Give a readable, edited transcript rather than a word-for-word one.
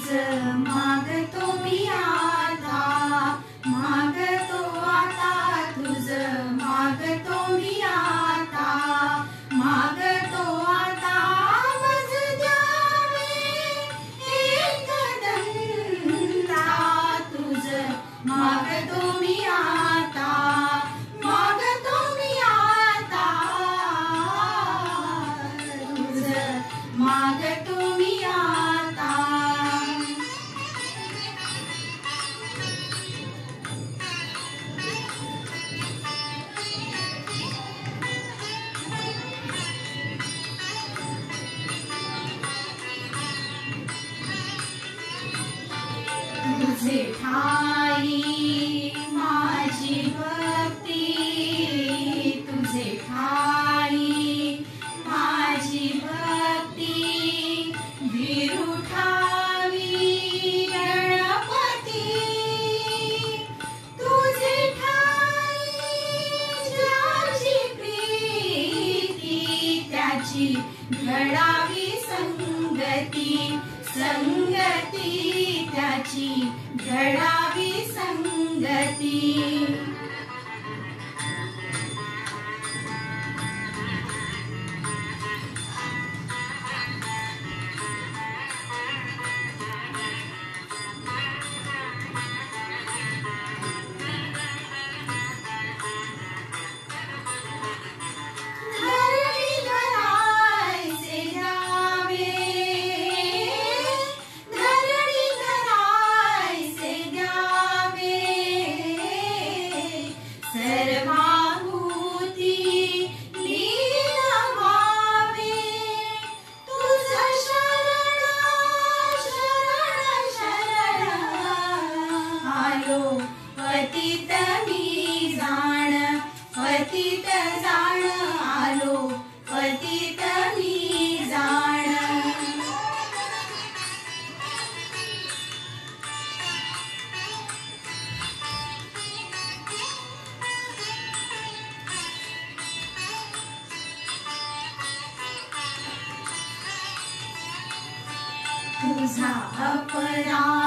मागतो मी आता, मागतो आता तुझ मागतो मी आता, मागतो आता मज द्यावे एकदंता तुझ मागतो मी आता, मागतो मी आता तुझ मागतो मी आता. तुझे ठाई माझी भक्ती, तुझे ठाई माझी भक्ती, विरुठावी गणपती, तुझे ठाई ज्याची प्रीती त्याची घडावी संगती, संगती त्याची घडावी संगती. सर्वाहुती लीन व्हावे तुझ शरण शरण शरण आलो पतित मी जाण, पतित जाण आलो पतित मी जाण. तुझा अपराध